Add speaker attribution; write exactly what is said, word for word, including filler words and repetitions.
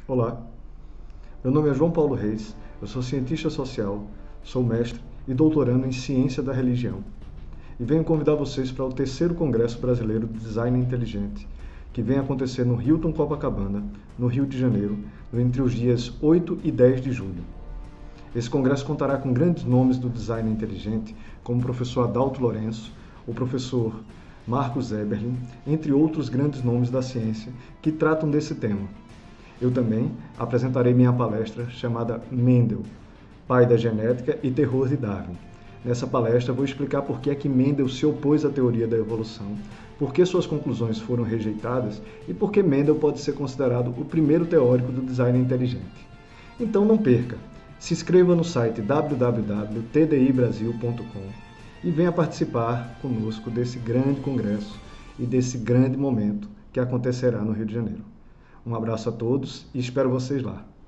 Speaker 1: Olá, meu nome é João Paulo Reis, eu sou cientista social, sou mestre e doutorando em Ciência da Religião. E venho convidar vocês para o terceiro Congresso Brasileiro de Design Inteligente, que vem acontecer no Hilton Copacabana, no Rio de Janeiro, entre os dias oito e dez de julho. Esse congresso contará com grandes nomes do design inteligente, como o professor Adalto Lourenço, o professor Marcos Eberlin, entre outros grandes nomes da ciência que tratam desse tema. Eu também apresentarei minha palestra chamada Mendel, pai da genética e terror de Darwin. Nessa palestra vou explicar por que é que Mendel se opôs à teoria da evolução, por que suas conclusões foram rejeitadas e por que Mendel pode ser considerado o primeiro teórico do design inteligente. Então não perca, se inscreva no site w w w ponto t d i brasil ponto com e venha participar conosco desse grande congresso e desse grande momento que acontecerá no Rio de Janeiro. Um abraço a todos e espero vocês lá.